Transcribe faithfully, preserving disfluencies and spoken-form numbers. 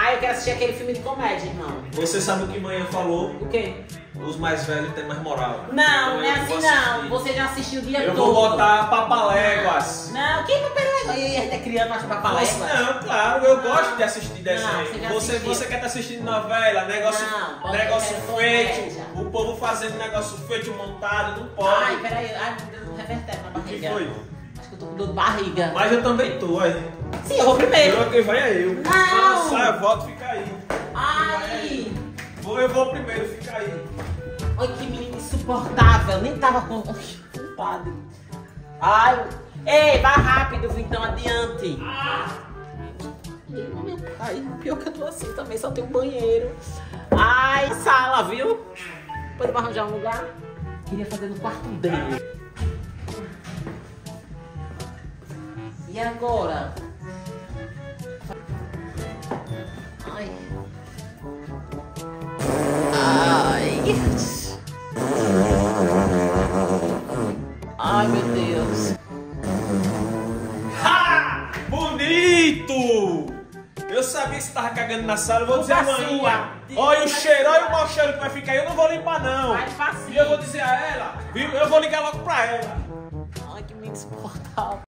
Ah, eu quero assistir aquele filme de comédia, irmão. Você sabe o que manhã falou? O quê? Os mais velhos têm mais moral. Não, não é Eu assim vou não. assistir. Você já assistiu o dia Eu todo. vou botar Papaléguas. Não, quem papaléguas? E é criança, acha papaléguas? Não, claro, eu gosto de assistir desenho. Não, você já Você, assistiu. você quer estar assistindo novela, negócio, Não, pode negócio ser feito, comédia. o povo fazendo negócio feito, montado, não pode. Ai, peraí. Ai, me deu um revertério na O que barriga. foi? Acho que eu tô com dor de barriga. Mas eu também tô aí. Sim, eu vou primeiro. Eu, quem vai é eu. Não. Sai, volta, fica aí. Ai. Vou, eu vou primeiro, fica aí. Ai, que menino insuportável. Nem tava com vontade. Ai. Ei, vai rápido, então adiante. Meu pai, pior que eu tô assim também, só tem um banheiro. Ai, sala, viu? Depois eu vou arranjar um lugar. Queria fazer no quarto dele. E agora? Ai. Ai. Ai, meu Deus. Ha! Bonito! Eu sabia que você tava cagando na sala, eu vou dizer a Culpa manhã. sua. Olha o cheiro, olha o mau cheiro que vai ficar aí, eu não vou limpar não. Vai facinho. E eu vou dizer a ela, viu? Eu vou ligar logo pra ela. Ai, que menino insuportável.